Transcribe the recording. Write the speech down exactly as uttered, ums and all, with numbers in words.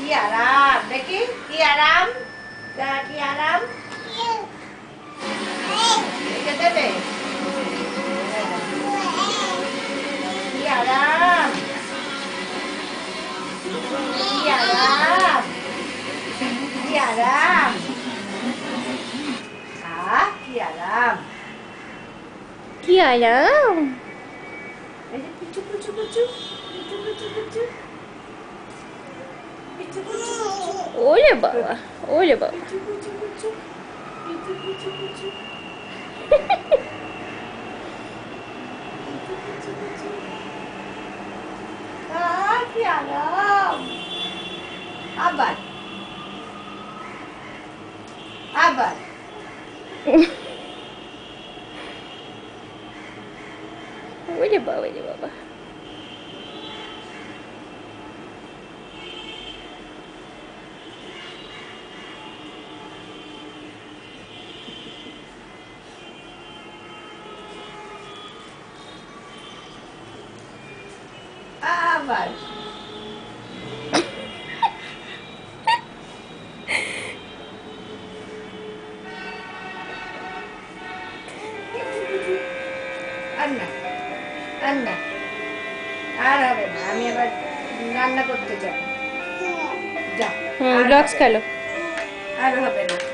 কি আরাম দেখি, কি আরাম, কি আরাম রেখে দেবে, কি আরাম, কি আরাম, কি আরাম, আহ কি আরাম, কি আরাম, এই যে পুচু পুচু পুচু পুচু পুচু পুচু পুচু পুচু, ওরে বাবা, ওরে বাবা, পুচু পুচু পুচু পুচু পুচু পুচু পুচু পুচু, আহ কি আরাম, আবার আবার ওরে বাবা, ওরে বাবা, আবার আর না, আর না, আর হবে না, আমি এবার রান্না করতে যাবো, যা রিল্যাক্স খেলো, আর হবে না।